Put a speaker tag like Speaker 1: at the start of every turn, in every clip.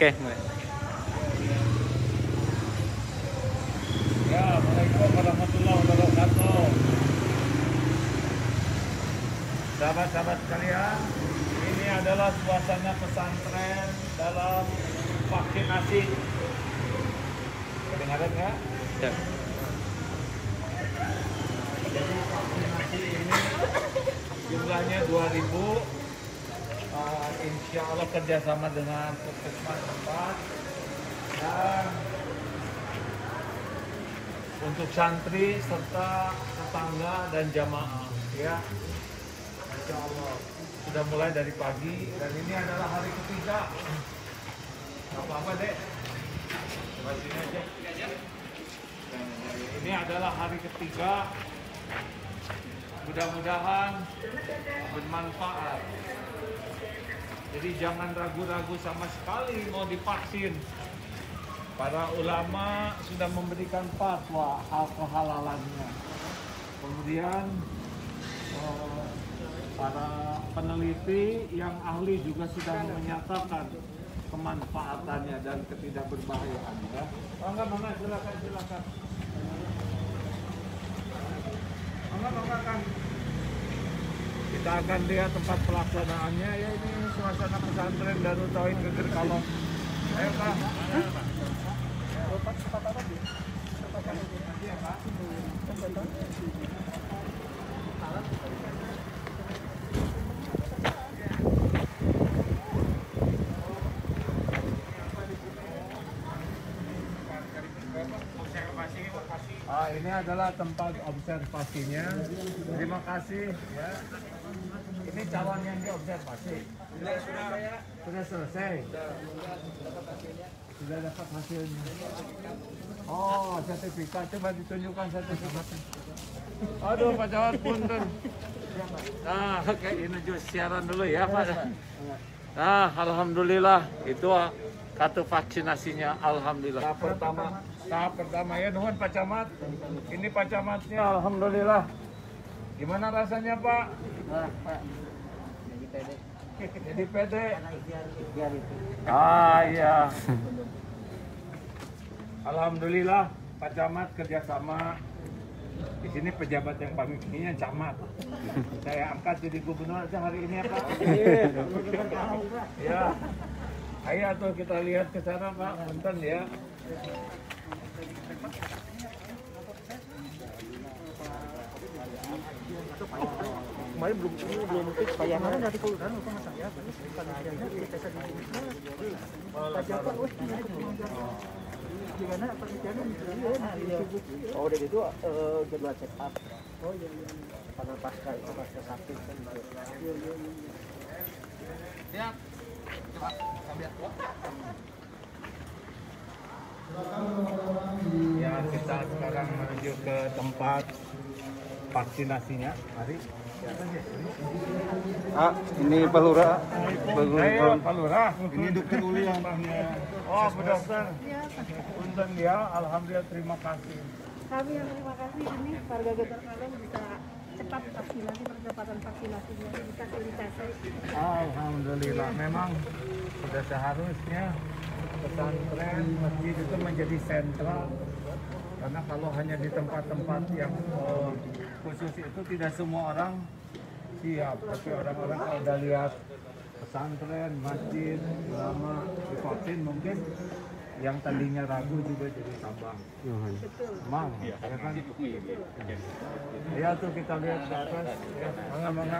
Speaker 1: Oke.
Speaker 2: Ya, Assalamualaikum warahmatullahi wabarakatuh. Sahabat-sahabat sekalian, ini adalah suasana pesantren dalam vaksinasi. Kedengaran nggak?
Speaker 1: Ya.
Speaker 2: Jadi vaksinasi ini jumlahnya 2.000. Insya Allah kerjasama dengan puskesmas tempat, dan untuk santri serta tetangga dan jamaah, ya, Insya Allah sudah mulai dari pagi, dan ini adalah hari ketiga. Apa-apa dek, coba sini aja. Ini adalah hari ketiga. Mudah-mudahan bermanfaat. Jadi jangan ragu-ragu sama sekali mau divaksin. Para ulama sudah memberikan fatwa hal kehalalannya. Kemudian para peneliti yang ahli juga sudah menyatakan kemanfaatannya dan ketidakberbahayaannya. Ya. Mangga, silakan. Mangga kan. Kita akan lihat tempat pelaksanaannya. Ya, ini suasana pesantren Darut Tauhid Geger Kalong. Ayo Pak. Ini adalah tempat observasinya. Terima kasih. Ya. Ini calon yang diobservasi. Sudah selesai. Sudah dapat hasilnya. Oh, sertifikat. Coba ditunjukkan sertifikatnya. Aduh, Pak Jawad, punten. Nah, oke, ini juga siaran dulu ya, Pak. Nah, alhamdulillah itu kartu vaksinasinya, alhamdulillah. Tahap pertama ya, nuhun Pak Camat. Ini Pak Camatnya, alhamdulillah. Gimana rasanya Pak?
Speaker 3: Nah, Pak.
Speaker 2: Jadi pede.
Speaker 3: Ah,
Speaker 2: iya. Alhamdulillah Pak Camat kerjasama. Di sini pejabat yang paling tingginya camat. Saya angkat jadi gubernur aja hari ini ya Pak. Ya. Ayo tuh kita lihat ke sana Pak, punten ya.
Speaker 3: Kemarin belum fix bayangan dari kelurahan sama saya. Gimana penelitiannya? Oh, dari itu jadwal check up. Oh iya. Karena pasca sakit kan.
Speaker 2: Ya. Coba ambil. Ya, kita sekarang menuju ke tempat vaksinasinya. Mari.
Speaker 1: Ini Pak Lurah.
Speaker 2: Pak Lurah. Ini dokter Uli yang Oh, Bu Dokter. Punten ya, alhamdulillah terima kasih.
Speaker 4: Kami yang terima kasih ini warga Geger Kalong bisa cepat vaksinasi, percepatan vaksinasinya bisa selesai.
Speaker 2: Alhamdulillah, memang sudah seharusnya pesantren masjid itu menjadi sentral, karena kalau hanya di tempat-tempat yang khusus itu tidak semua orang siap, tapi orang-orang kalau udah lihat pesantren, masjid, ulama divaksin mungkin yang tadinya ragu juga jadi tambah. Emang, ya kan? Ya tuh kita lihat ke atas. Ya, mangga.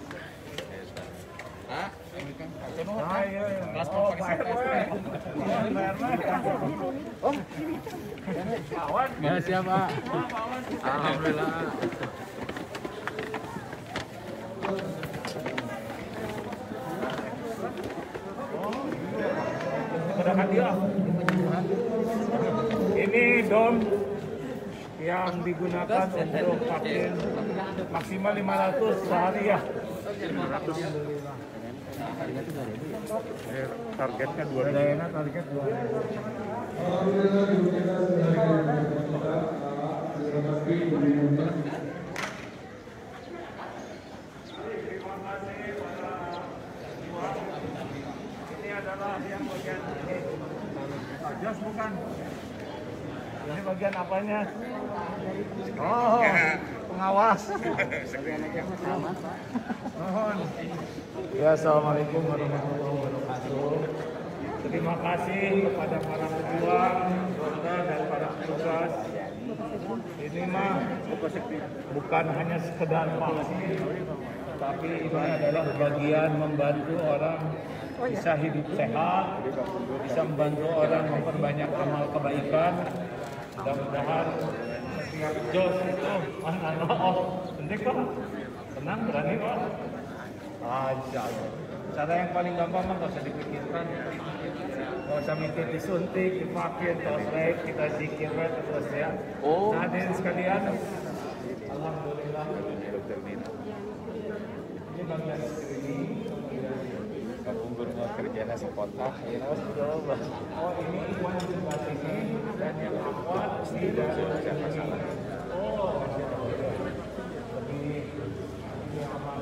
Speaker 2: Ayo. Oh,
Speaker 1: Ya siapa? Alhamdulillah.
Speaker 2: Ini dom yang digunakan untuk vaksin maksimal 500 sehari ya. Alhamdulillah. Targetnya 2.000. Target 2.000. Ini adalah yang bagian ini. Jos bukan? Ini bagian apanya? Oh, pengawas. Mohon. Ya, assalamualaikum warahmatullahi wabarakatuh. Terima kasih kepada para pejuang, anggota dan para petugas. Ini mah bukan hanya sekedar vaksin, tapi ini adalah bagian membantu orang bisa hidup sehat, bisa membantu orang memperbanyak amal kebaikan. Mudah-mudahan Jos itu penting kok, tenang berani kok. Aja. Cara yang paling gampang mah nggak usah dipikirkan, nggak usah mikir disuntik, divaksin, tosrek, kita zikir terus ya. Nah, hadirin sekalian, alhamdulillah. Ini bagian screening.
Speaker 1: Kabunggur mau kerjanya sekotak, ya
Speaker 2: Oh, ini Iwan di sebelah sini dan yang Akwat di dalam siapa salah. Oh, lebih aman.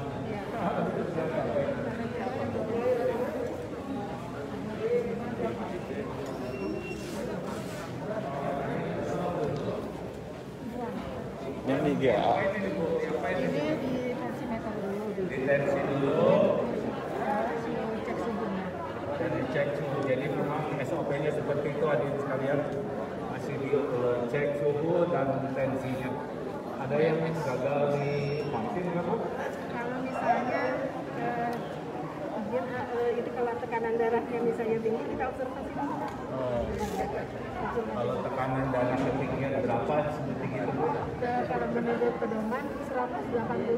Speaker 1: yang tiga.
Speaker 4: Ini di tensimeter dulu.
Speaker 2: Di tensi dulu
Speaker 4: Cek suhunya.
Speaker 2: dan dicek suhu. Jadi memang SOP-nya seperti itu, hadirin sekalian, masih dicek suhu dan tensinya. Ada yang gagal di vaksin nggak Bu?
Speaker 4: Kalau misalnya itu kalau tekanan darahnya misalnya tinggi, kita observasi dulu.
Speaker 2: Kalau tekanan darah ketinggian berapa setinggi itu Bu?
Speaker 4: Kalau menurut pedoman 180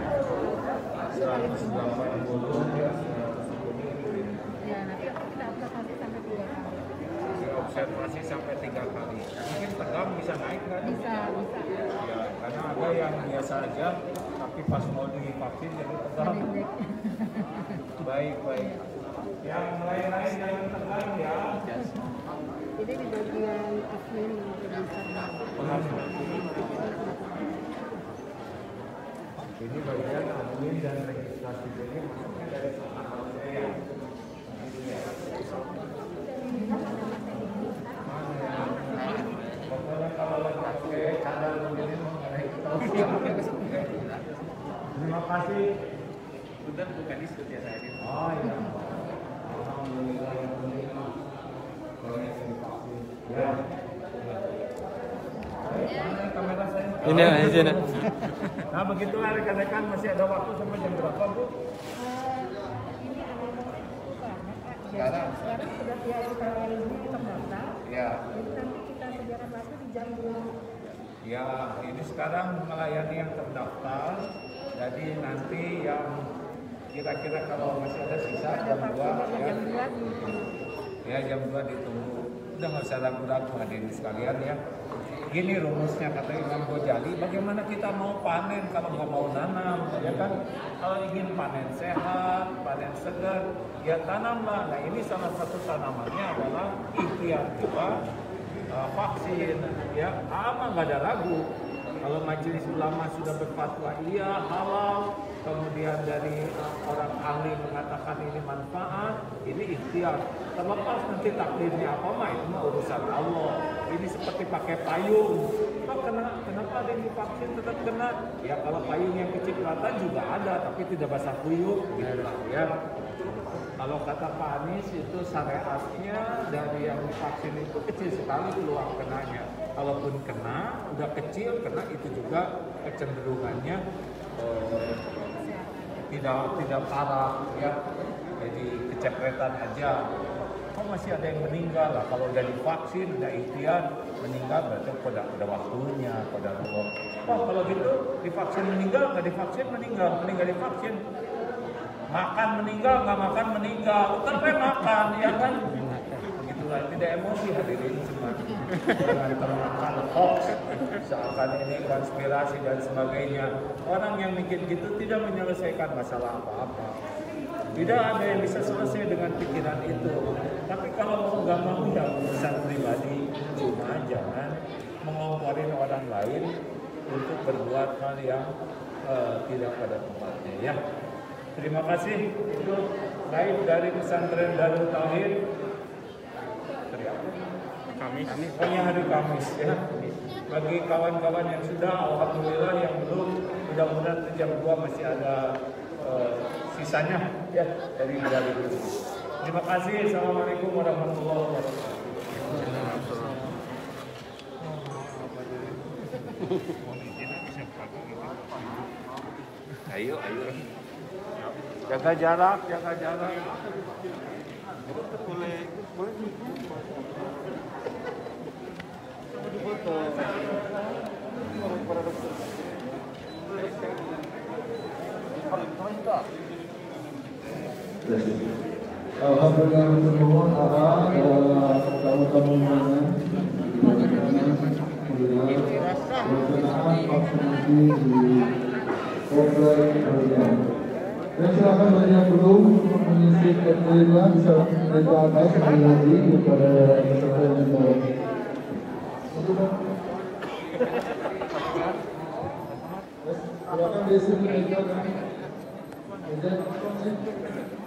Speaker 2: 180 ya.
Speaker 4: ya nanti kita observasi sampai 3 kali.
Speaker 2: Observasi sampai 3 kali. Mungkin tegang bisa naik kan?
Speaker 4: Bisa.
Speaker 2: Ya, karena ada yang biasa aja, tapi pas mau divaksin jadi tegang. Baik. Yang lain-lain yang tegang ya.
Speaker 4: Jadi di bagian admin bisa.
Speaker 2: Ini bagian admin dan registrasi, jadi maksudnya dari sana saya. Pokoknya kalau lagi aktif, cadang begini mengenai terima kasih.
Speaker 3: Sudah bukan diskut ya saya.
Speaker 2: Oh iya. Alhamdulillah. Ya. Mana kamera saya?
Speaker 1: Ini aja.
Speaker 2: Nah begitulah rekan-rekan, masih ada waktu sampai jam berapa Bu?
Speaker 4: Ini ada sekarang sudah siap hari ini terdaftar.
Speaker 2: Ya.
Speaker 4: Jadi nanti kita sediakan waktu di jam 2.
Speaker 2: Ya, ini sekarang melayani yang terdaftar. Jadi nanti yang kira-kira kalau masih ada sisa jam 2 ya.
Speaker 4: Jam 2
Speaker 2: Ya jam 2 ditunggu. Udah nggak usah ragu-ragu hadirin sekalian ya. Gini rumusnya kata Imam Ghazali, bagaimana kita mau panen kalau nggak mau nanam, ya kan? Kalau ingin panen sehat, panen segar, ya tanamlah. Nah ini salah satu tanamannya adalah ikhtiar kita vaksin, ya. Ama nggak ada ragu. Kalau majelis ulama sudah berfatwa iya halal, kemudian dari orang ahli mengatakan ini manfaat, ini ikhtiar. Terlepas nanti takdirnya apa mah itu mah urusan Allah. Ini seperti pakai payung. Kenapa ada yang divaksin tetap kena? Ya kalau payung yang kecipratan juga ada, tapi tidak basah kuyup, gitu lah ya. Kalau kata Pak Anies itu syariatnya dari yang divaksin itu kecil sekali peluang kenanya. Kalaupun kena, udah kecil, kena itu juga kecenderungannya tidak parah ya. Jadi kecepretan aja. Kok masih ada yang meninggal lah? Kalau udah divaksin, udah ikhtiar, meninggal berarti pada waktunya, pada Allah. Oh kalau gitu divaksin meninggal, nggak divaksin meninggal divaksin. Makan meninggal, nggak makan meninggal. Tapi makan, ya kan? Begitulah, tidak emosi hadirin semua. Jangan termakan hoax, seakan ini konspirasi dan sebagainya. Orang yang mikir gitu tidak menyelesaikan masalah apa-apa. Tidak ada yang bisa selesai dengan pikiran itu. Tapi kalau mau nggak mau ya urusan pribadi, cuma jangan mengomporin orang lain untuk berbuat hal yang tidak pada tempatnya ya. Terima kasih. Itu live dari Pesantren Darut Tauhid. Hanya hari Kamis ya. Bagi kawan-kawan yang sudah, alhamdulillah, yang belum, mudah-mudahan jam 2 masih ada sisanya ya dari medali itu. Terima kasih. Assalamualaikum warahmatullahi wabarakatuh.
Speaker 1: Ayo.
Speaker 2: Jaga jarak, jaga jarak.
Speaker 5: Alhamdulillah bermohon arah tamu-tamu undangan pelaksanaan vaksinasi di Komplek Harian. Dan silakan bagi yang belum mengisi formulirnya bisa minta atas sekali lagi kepada peserta yang membawa. Silakan diisi meja kan. Meja